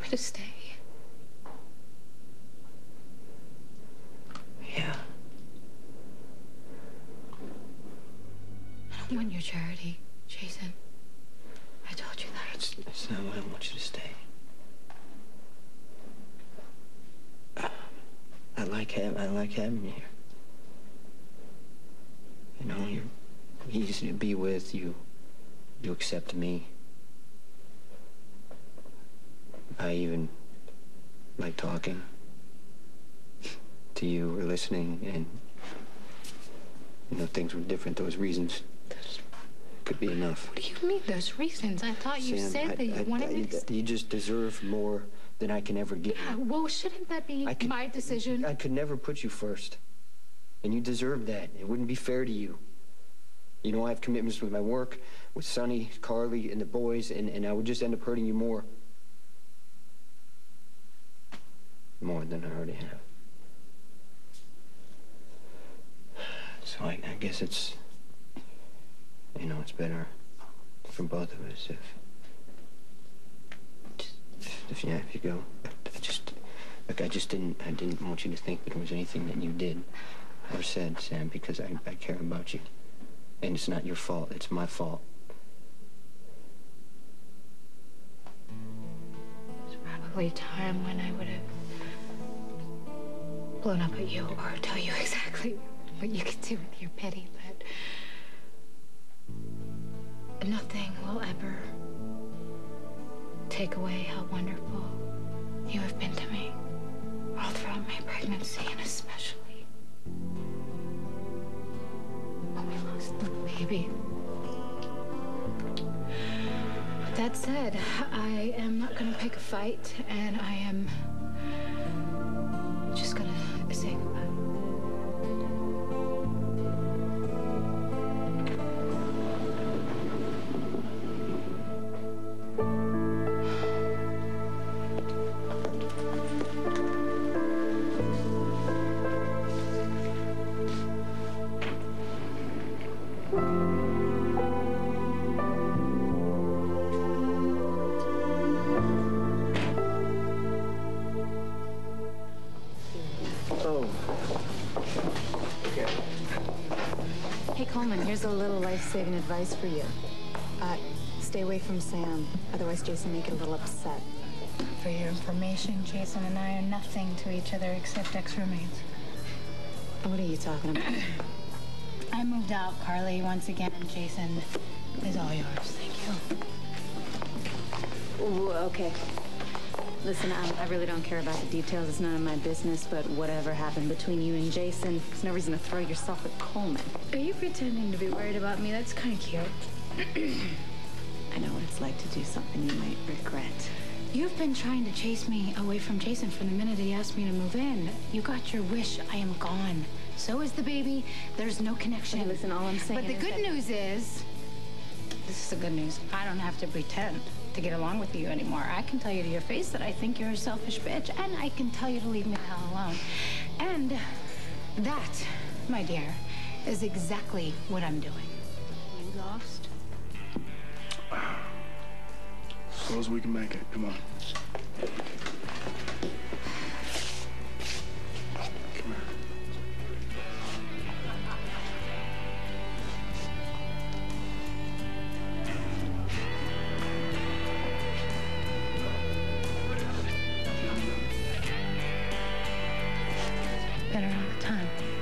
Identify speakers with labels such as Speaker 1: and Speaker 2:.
Speaker 1: me to stay?
Speaker 2: Yeah.
Speaker 1: I don't want your charity, Jason. I told you that.
Speaker 2: That's not why I want you to stay. I like having you here. You know, you're easy to be with. You accept me. I even like talking to you or listening, and you know, things were different. Those reasons could be enough.
Speaker 1: What do you mean, those reasons? I thought you said that you wanted me to stay.
Speaker 2: You just deserve more than I can ever give.
Speaker 1: Yeah, well, shouldn't that be my decision?
Speaker 2: I could never put you first. And you deserve that. It wouldn't be fair to you. You know, I have commitments with my work, with Sonny, Carly, and the boys, and I would just end up hurting you more. More than I already have. So I guess it's, you know, it's better for both of us if you go. I didn't want you to think that there was anything that you did or said, Sam, because I care about you. And it's not your fault, it's my fault.
Speaker 1: There's probably a time when I would have blown up at you or tell you exactly what you could do with your pity, but nothing will ever take away how wonderful you have been to me all throughout my pregnancy, and especially when we lost the baby. With that said, I am not gonna pick a fight, and I am just gonna say goodbye.
Speaker 3: Here's a little life-saving advice for you. Stay away from Sam. Otherwise, Jason may get a little upset.
Speaker 1: For your information, Jason and I are nothing to each other except ex-roommates.
Speaker 3: What are you talking about?
Speaker 1: I moved out, Carly, once again. Jason is all yours. Thank you.
Speaker 3: Ooh, okay. Listen, I really don't care about the details. It's none of my business, but whatever happened between you and Jason, there's no reason to throw yourself at Coleman.
Speaker 1: Are you pretending to be worried about me? That's kind of cute.
Speaker 3: I know what it's like to do something you might regret.
Speaker 1: You've been trying to chase me away from Jason from the minute he asked me to move in. You got your wish. I am gone. So is the baby. There's no connection.
Speaker 3: Okay, listen, all I'm saying
Speaker 1: But the good news is, this is the good news. I don't have to pretend to get along with you anymore. I can tell you to your face that I think you're a selfish bitch, and I can tell you to leave me the hell alone. And that, my dear, is exactly what I'm doing. You lost?
Speaker 4: Suppose we can make it. Come on. Come here.
Speaker 1: Been around the time.